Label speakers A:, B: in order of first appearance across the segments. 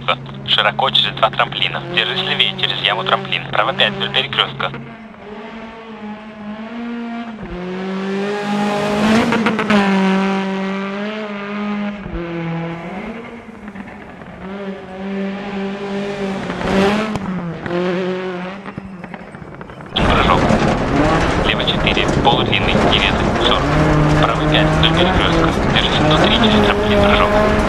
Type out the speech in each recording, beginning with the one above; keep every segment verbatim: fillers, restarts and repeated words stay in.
A: перекрестка. Широко через два трамплина. Держись левее через яму трамплин. Право пять вдоль перекрестка. Прыжок. Лево четыре, полудлинный, невесы, сорок. Право пять вдоль перекрестка. Держись внутри через трамплин. Прыжок.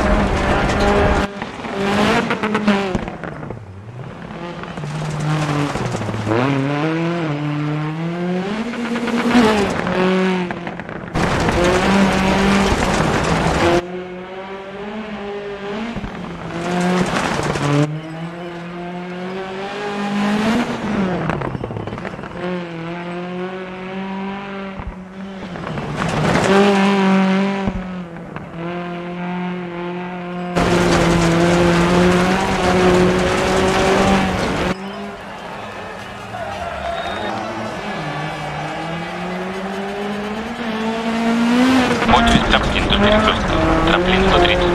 A: Через трамплин до перекрестка. Трамплин сто тридцать.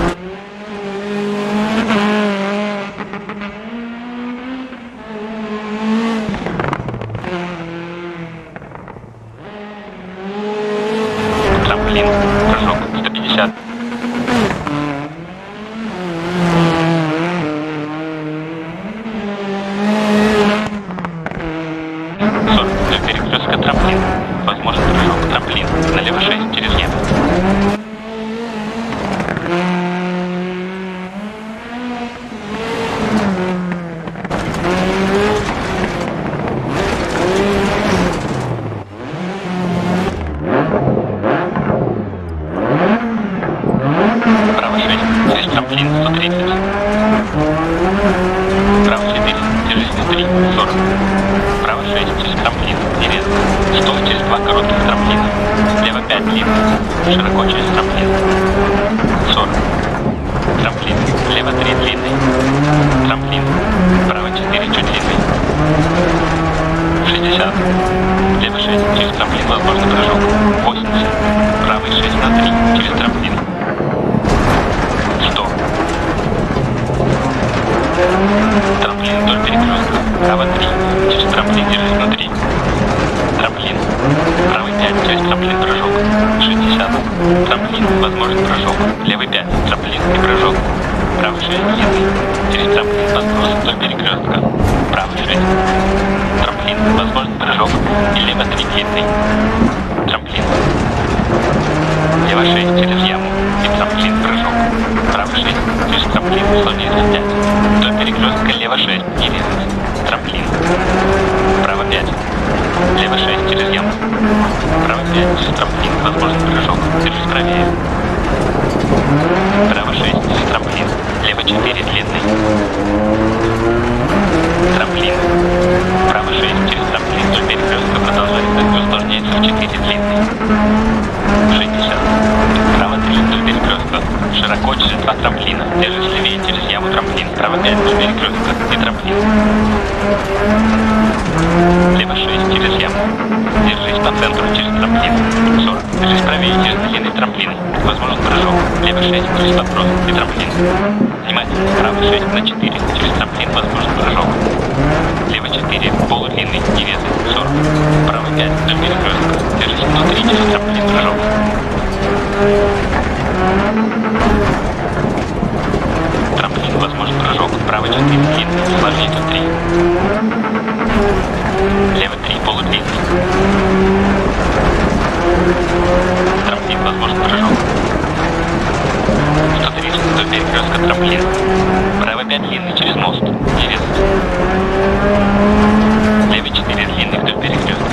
A: Трамплин. Прыжок. сто пятьдесят. сорок. До перекрестка трамплин. Возможен прыжок. Трамплин. Налево шесть через яму. Право шесть через трамплин сто тридцать. Право четыре. Держись внутри. сорок. Право шесть через трамплин. Невест. сто через два коротких трамплина. Лево пять длинных. Широко через трамплин. сорок. Трамплин. Лево три длинный. Трамплин. Право четыре чуть длинный. шестьдесят. Лево шесть через трамплин. Возможно прыжок. восемьдесят. Правый шесть на три через трамплин. сто. Трамплин вдоль перекрестка. Право три. Через трамплин держись внутри. Трамплин. Правый пять через трамплин прыжок. шестьдесят. Трамплин. Возможен прыжок. Левый пять. Трамплин и прыжок. Правый шесть длинный. Через трамплин подброс вдоль перекрестка. Правый шесть. Трамплин. Возможен прыжок. И лево три длинный. Трамплин. Лево шесть через яму. И трамплин прыжок. Правый шесть через трамплин сто тридцать пять. Вдоль перекрестка лево шесть. Не резать. Трамплин. Право пять. Лево шесть через яму. Право пять через трамплин. Возможен прыжок. Держись правее. Право шесть через трамплин. Лево четыре длинный. Трамплин. Право шесть через трамплин. Вдоль перекрестка продолжается и усложняется в четыре длинный. шестьдесят. Право три вдоль перекрестка. Широко через два трамплина. Держись левее через яму трамплин. Право пять вдоль перекрестка. И трамплин. Лево шесть через яму. Держись по центру через трамплин. сорок. Держись правее через длинный трамплин. Возможен прыжок. Лево шесть через подброс и трамплин. Внимательно. Право шесть на четыре. Через трамплин возможен прыжок. Лево четыре. Полудлинный. Невесы. сорок. Право пять вдоль перекрестка. Держись внутри через трамплин. Прыжок. Трамплин. Возможен прыжок. Право четыре. Длинный. Сложнее три. Лево три. Полудлинный. Трамплин. Возможен прыжок. сто тридцать вдоль перекрестка трамплин. Право пять длинный через мост. Невест. Лево четыре длинный вдоль перекрестка.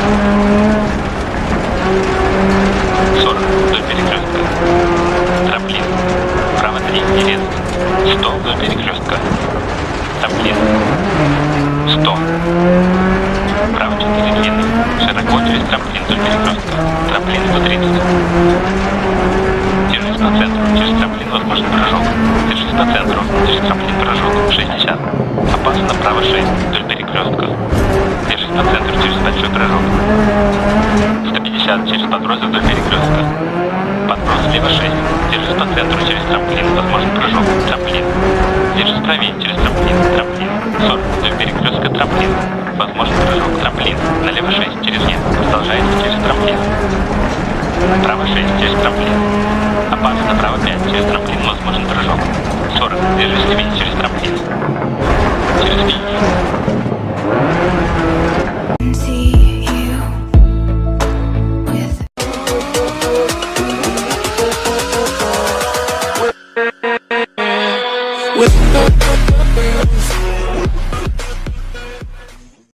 A: сорок вдоль перекрестка. Трамплин. Право три невест. сто вдоль перекрестка. Трамплин. сто. Право четыре длинный. Широко через трамплин вдоль перекрестка. Трамплин сто тридцать. Держись по центру. Через трамплин возможен прыжок. Держись по центру. Через трамплин прыжок. шестьдесят. Опасно право шесть вдоль перекрестка. Держись по центру через большой прыжок. сто пятьдесят через подброс вдоль перекрестка. Подброс лево шесть. Держись по центру через трамплин. Возможен прыжок. Трамплин. Держись правее через трамплин. Трамплин. сорок. Вдоль перекрестка трамплин. Возможен прыжок. Трамплин. Налево шесть через нет. Продолжается через трамплин. Право шесть через трамплин. Опасно. Право пять через трамплин. Возможен прыжок. сорок. Держись левее через трамплин. Через линию.
B: With